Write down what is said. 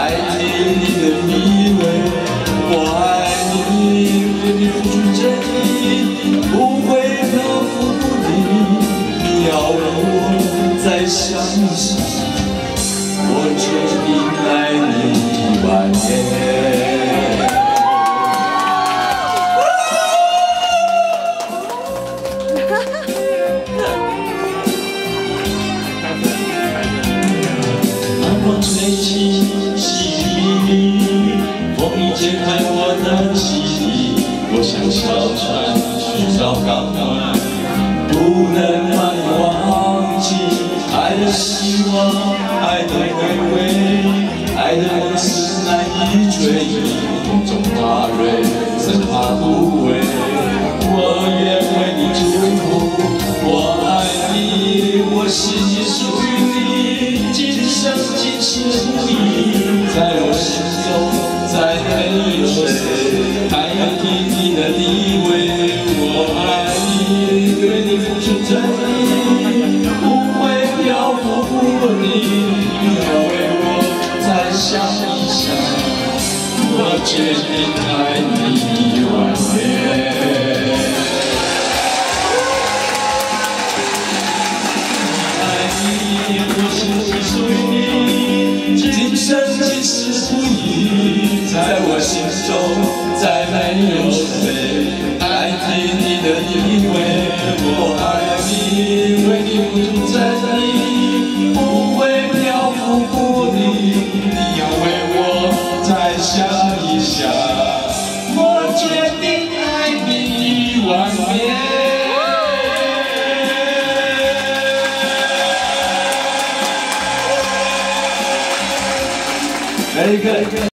代替你的地位。我爱你，为你付出真意，不会漂浮不离。你要为我再想一想，我决定爱你1万年。 风吹起，细雨沥沥，风已揭开我的记忆。我像小船寻找港湾，不能把你忘记。爱的希望，爱的回味，爱的往事难以追忆。风中花蕊，生怕枯萎。我愿为你祝福，我爱你，我心里属于你，今生今世不移。在我心中，再没有谁代替你的地位。我爱你，对你付出真意，不会漂浮不离。你要为我再想一想，我决定爱你1万年。 我心里属于你，今生今世不移。在我心中，再没有谁代替你的地位。我爱你，为你付出真意，不会漂浮不离。你要为我再想一想，我决定爱你1万年。 Very good.